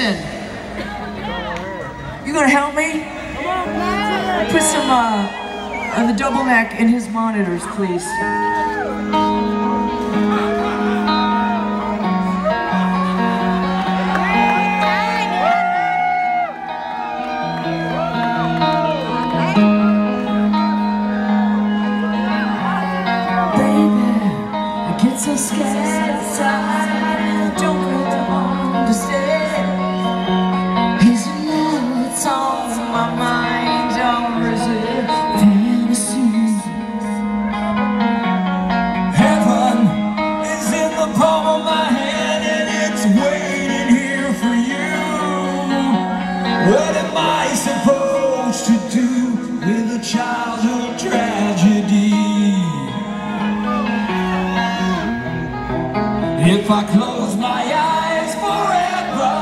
listen. You gonna help me? Put some on the double neck in his monitors, please. Get so scared inside, don't really understand. Is it love that's on my mind, or is it fantasy? Heaven is in the palm of my hand and it's waiting here for you. What am I supposed to do with a childhood tragedy? If I close my eyes forever,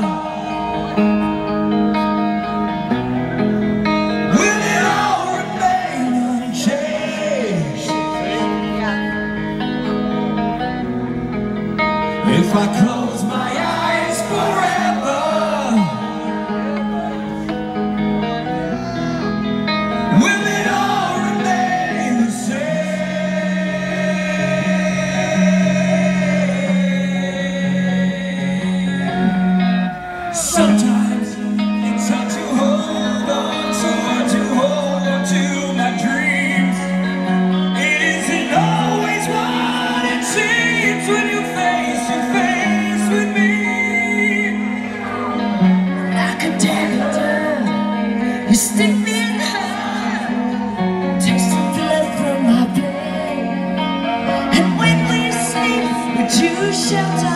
will it all remain unchanged? If I close my eyes forever, will it all remain the same? Sometimes it's hard to hold on to my dreams. It isn't always what it seems when you face to face with me. Like a dagger, you stick me in the heart, taste the blood from my blade. And when we sleep, would you shelter